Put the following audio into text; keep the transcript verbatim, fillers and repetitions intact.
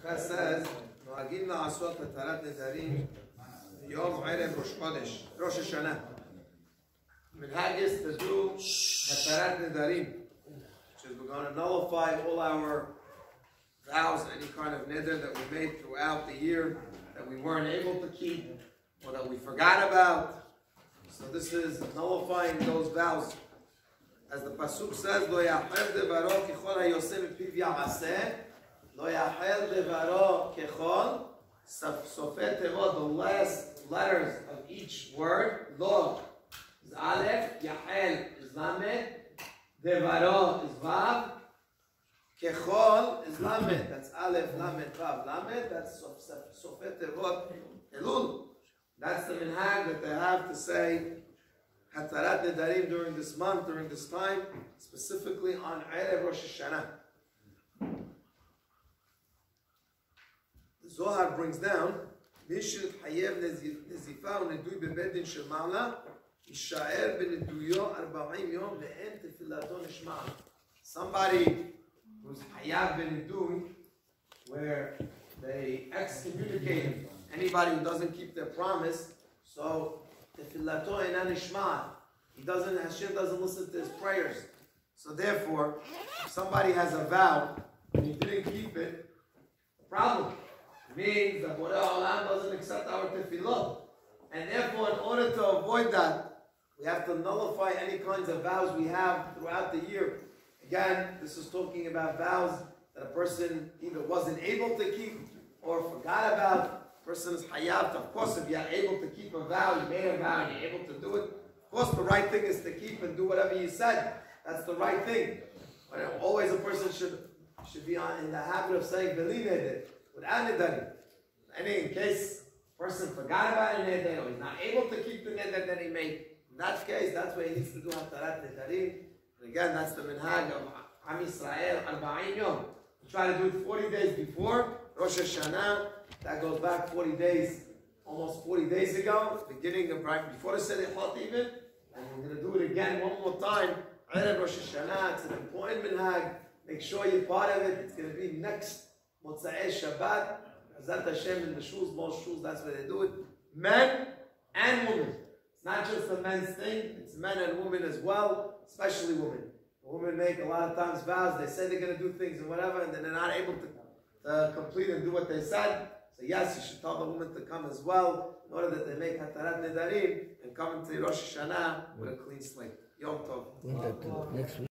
Chaz says, "Noagim la'asot hatarat nedarim yom erev Rosh Chodesh, Rosh Hashanah." Minhag is to do hatarat nedarim, which is we're going to nullify all our vows, any kind of neder that we made throughout the year that we weren't able to keep or that we forgot about. So this is nullifying those vows. As the pasuk says, "Lo yachel devaro kechol hayosem piv yamaseh, lo yachel devaro kechol." Sofet tevot, the last letters of each word. Lo is aleph, yachel is lamed, devaro is vav, kechol is lamed. That's aleph, lamed, vav, lamed. That's sofet tevot, elul. That's the minhag that they have to say hatarat nedarim during this month, during this time, specifically on Erev Rosh Hashanah. The Zohar brings down, Mishil Hayev Nezifa u'nedui bebedin shel ma'ala, Yishaer beneduyo arba'im yom ve'en tefilato nishma'a. Somebody who's Hayav benedui, where they excommunicate him. Anybody who doesn't keep their promise, so tefilato eina nishma'a. He doesn't, Hashem doesn't listen to his prayers. So therefore, if somebody has a vow and he didn't keep it, problem. It means that Borei Olam doesn't accept our tefillot. And therefore, in order to avoid that, we have to nullify any kinds of vows we have throughout the year. Again, this is talking about vows that a person either wasn't able to keep or forgot about. Person is hayav. Of course, if you're able to keep a vow, you made a vow and you're able to do it. Of course, the right thing is to keep and do whatever you said. That's the right thing. But always a person should should be on, in the habit of saying "Beli neder" without nedarim. And in case a person forgot about a neder or he's not able to keep the neder that he made, in that case, that's where he needs to do hatarat nedarim. And again, that's the minhag of Am Yisrael arba'im yom. You try to do it forty days before Rosh Hashanah. That goes back forty days, almost forty days ago, beginning of right before the Selichot even. And we're going to do it again one more time. Erev Rosh Hashanah, it's an important minhag. Make sure you're part of it. It's going to be next Motzei Shabbat. Hazat Hashem in the shuls, most shuls, that's where they do it. Men and women. It's not just a men's thing, it's men and women as well, especially women. Women make a lot of times vows, they say they're going to do things and whatever, and then they're not able to uh, complete and do what they said. So yes, you should tell the woman to come as well, in order that they make hatarat nedarim and come into Rosh Hashanah with a clean slate. Yom Tov.